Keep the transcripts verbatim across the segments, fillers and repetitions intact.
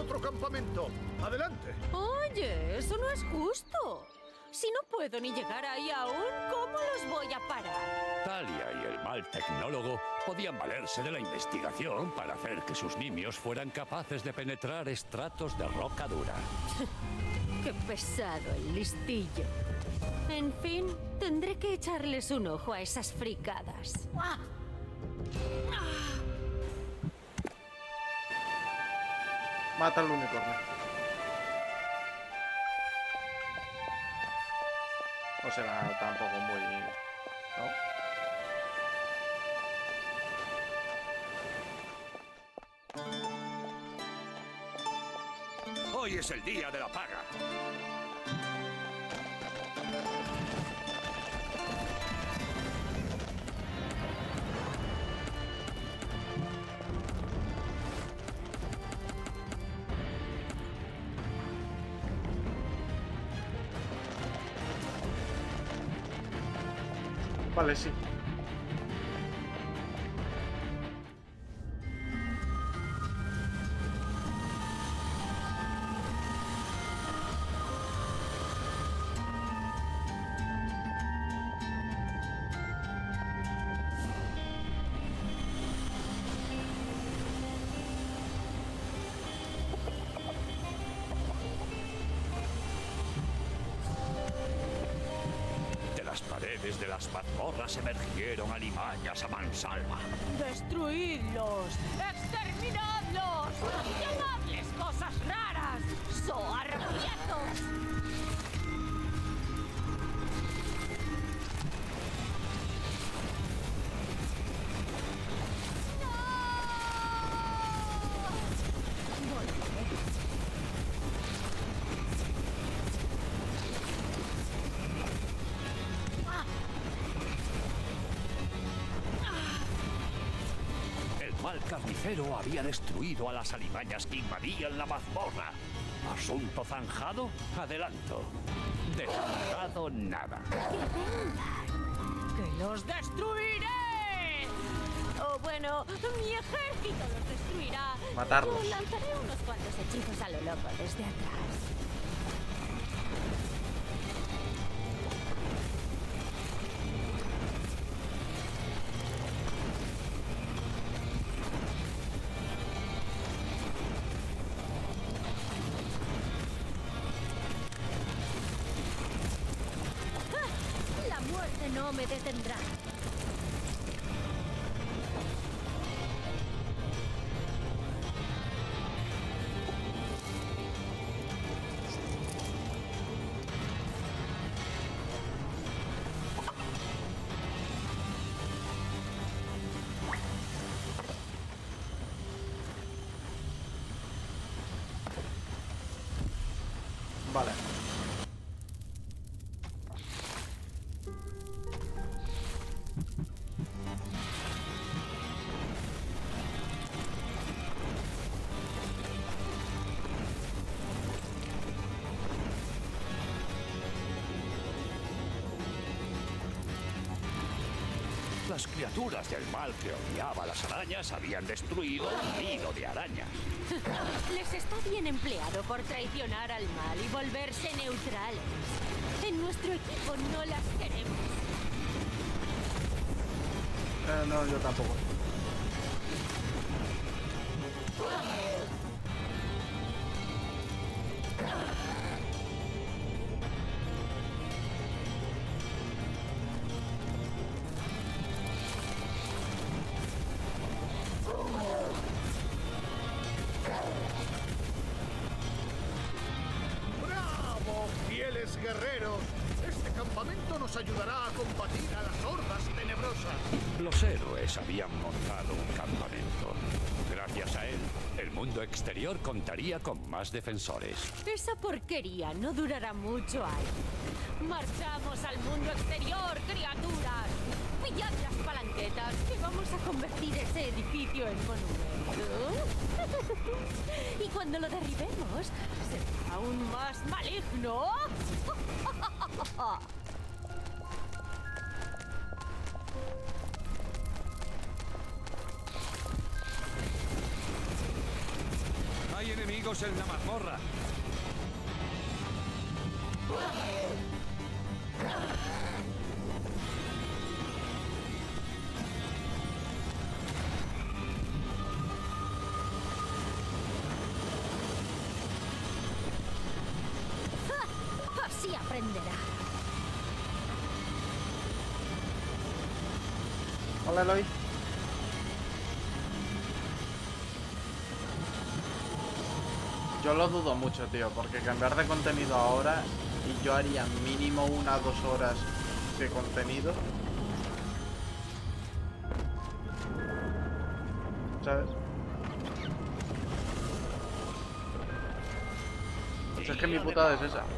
otro campamento. ¡Adelante! Oye, eso no es justo. Si no puedo ni llegar ahí aún, ¿cómo los voy a parar? Talia y el mal tecnólogo podían valerse de la investigación para hacer que sus nimios fueran capaces de penetrar estratos de roca dura. Qué pesado el listillo. En fin, tendré que echarles un ojo a esas fricadas. ¡Ah! Mata al unicornio. No será tampoco muy... ¿no? Hoy es el día de la paga. Vale, sí. De las mazmorras emergieron alimañas a mansalva. ¡Destruidlos! ¡Exterminadlos! ¡Llamadles cosas raras! ¡Soarquietos! El carnicero había destruido a las alimañas que invadían la mazmorra. Asunto zanjado, adelanto. Desanjado, nada. ¡Que vengan! ¡Que los destruiré! O bueno, mi ejército los destruirá. Matarlos. Yo lanzaré unos cuantos hechizos a lo loco desde atrás. No me detendrá. Vale. Las criaturas del mal que odiaba a las arañas habían destruido un nido de arañas. Les está bien empleado por traicionar al mal y volverse neutrales. En nuestro equipo no las queremos. Eh, no, yo tampoco. ¡Bravo, fieles guerreros! Este campamento nos ayudará a combatir a las hordas tenebrosas. Los héroes habían montado un campamento. Gracias a él, el mundo exterior contaría con más defensores. Esa porquería no durará mucho ahí. ¡Marchamos al mundo exterior, criaturas! ¡Pillad las palanquetas, que vamos a convertir ese edificio en monumento! Y cuando lo derribemos, será aún más maligno. Hay enemigos. enemigos en la mazmorra. ¡Ja! Así aprenderá. Hola, Eloy. Yo lo dudo mucho, tío, porque cambiar de contenido ahora y yo haría mínimo una o dos horas de contenido. ¿Sabes? Pues es que mi putada es esa.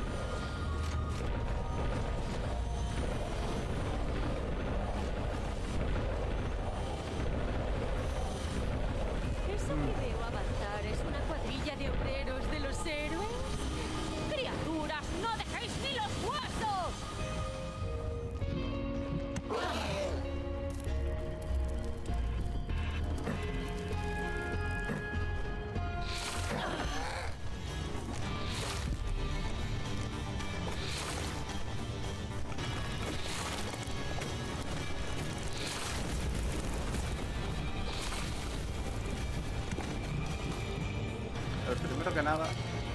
Eso que veo avanzar es una cuadrilla de obreros de los héroes. ¡Criaturas, no dejéis ni los huesos! Pero primero que nada,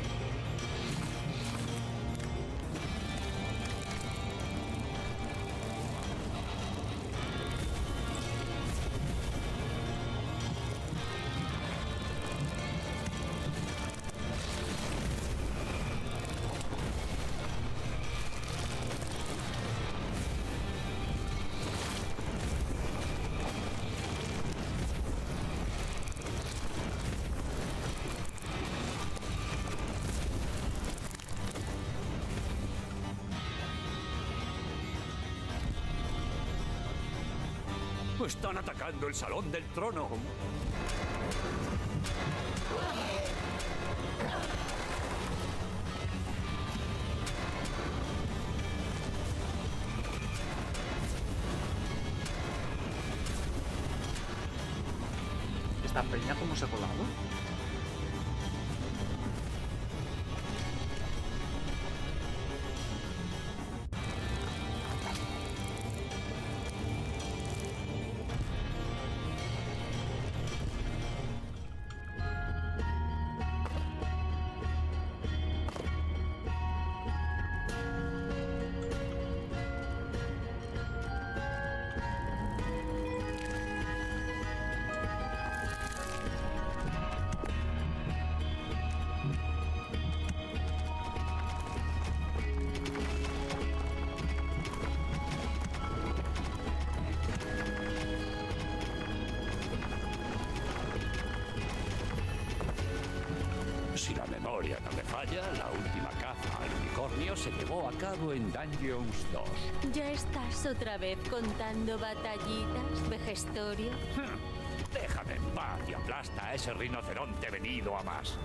Están atacando el Salón del Trono. ¿esta peña cómo se ha colado? Si la memoria no me falla, la última caza al unicornio se llevó a cabo en Dungeons dos. ¿Ya estás otra vez contando batallitas, Vejestorio? Hmm. Déjame en paz y aplasta a ese rinoceronte venido a más.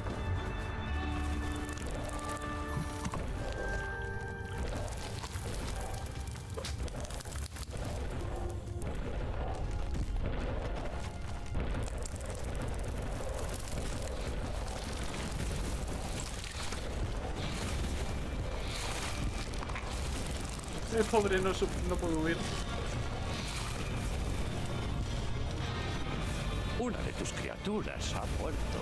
El pobre no, no puede huir. Una de tus criaturas ha muerto.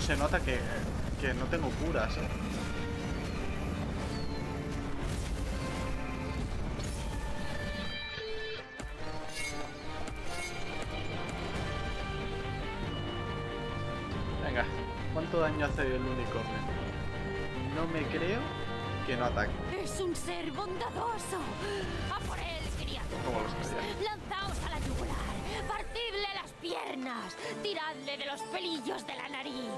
se nota que, que no tengo curas, ¿eh? Venga, ¿cuánto daño hace el unicornio? No me creo que no ataque. Es un ser bondadoso. ¡A por él, criaturas! ¿Cómo lo sabía? ¡Lanzaos a la yugular! ¡Partidle las piernas! ¡Tiradle de los pelillos de la nariz!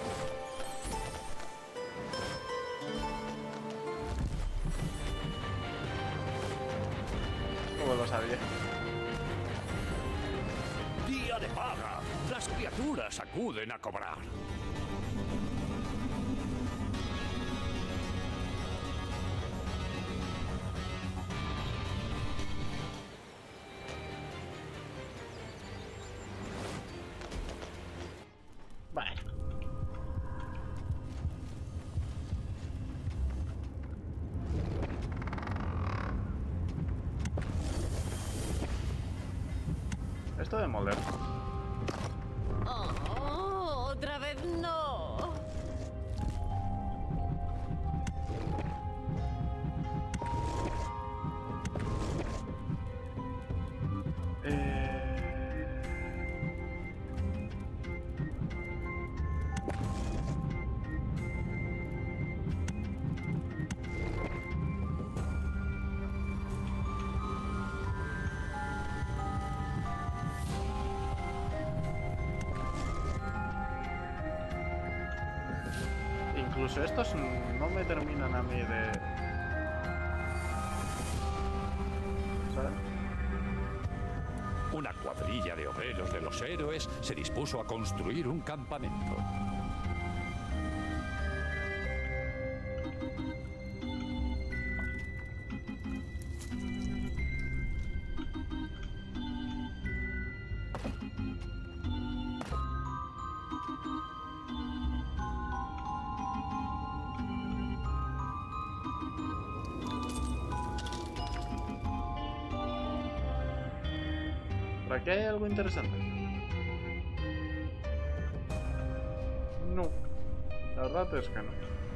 ¿Cómo lo sabía? ¡Día de paga! Las criaturas acuden a cobrar. Vale. Esto de moler. Oh, otra vez no. Incluso estos no me terminan a mí de... ¿sabes? Una cuadrilla de obreros de los héroes se dispuso a construir un campamento. ¿Por aquí hay algo interesante? No. La verdad es que no.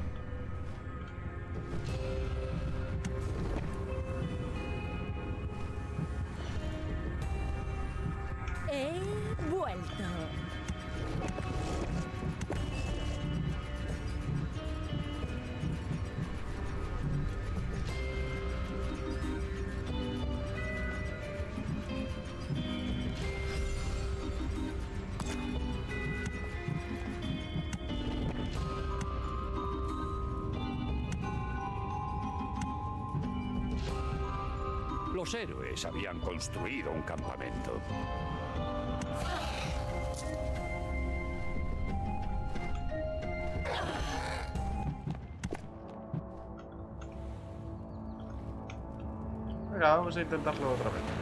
He vuelto. Los héroes habían construido un campamento. Venga, vamos a intentarlo otra vez.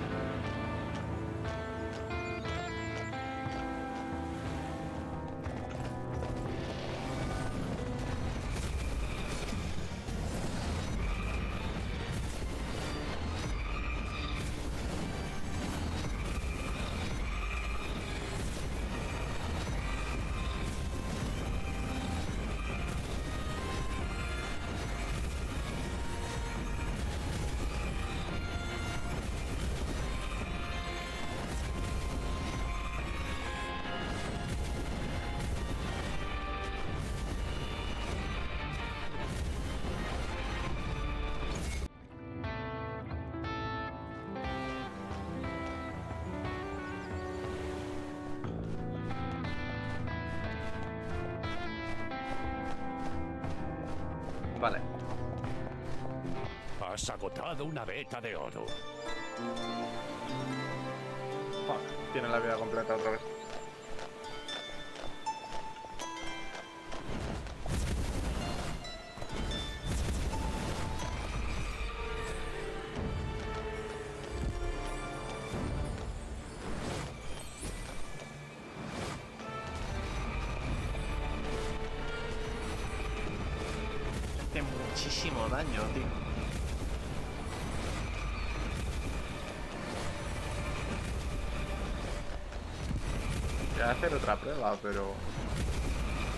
Vale. Has agotado una veta de oro. Fuck, tiene la vida completa otra vez. Hace muchísimo daño, tío. Voy a hacer otra prueba, pero...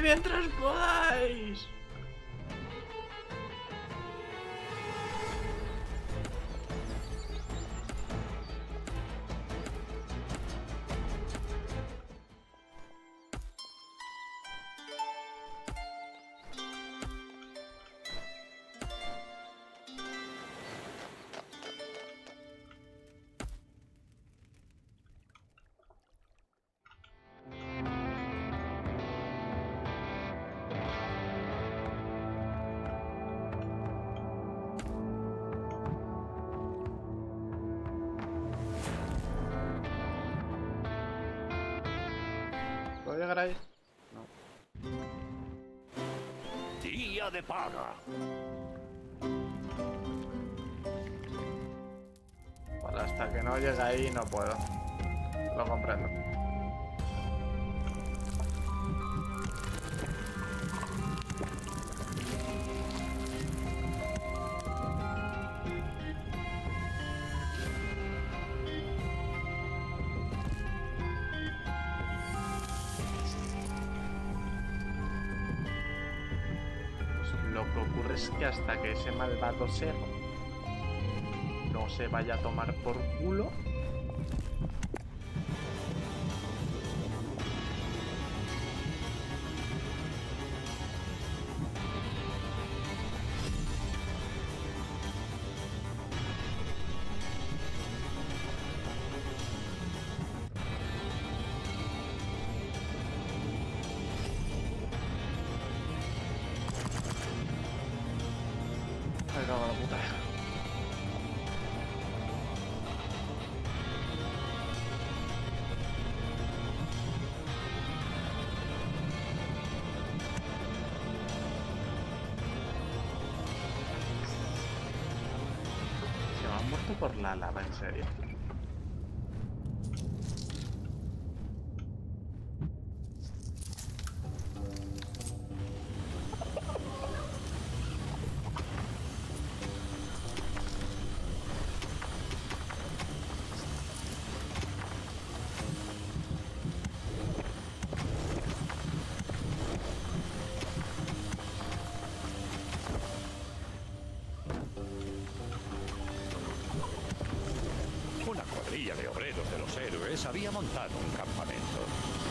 mientras podáis. ¿Puedo llegar ahí? No. Día de paga. Vale, hasta que no llegue ahí no puedo. Lo comprendo. Lo que ocurre es que hasta que ese malvado ser no se vaya a tomar por culo, me cago en la puta. Se me han muerto por la lava, en serio. Una cuadrilla de obreros de los héroes había montado un campamento.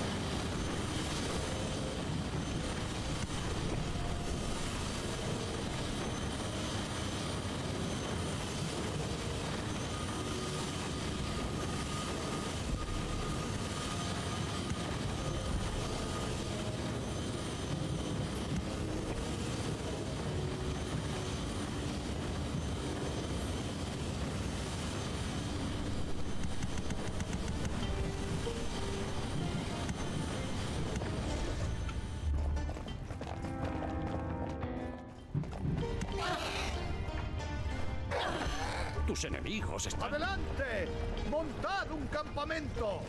Tus enemigos están... ¡Adelante! ¡Montad un campamento!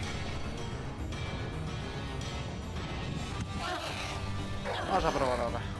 Vamos a probar ahora.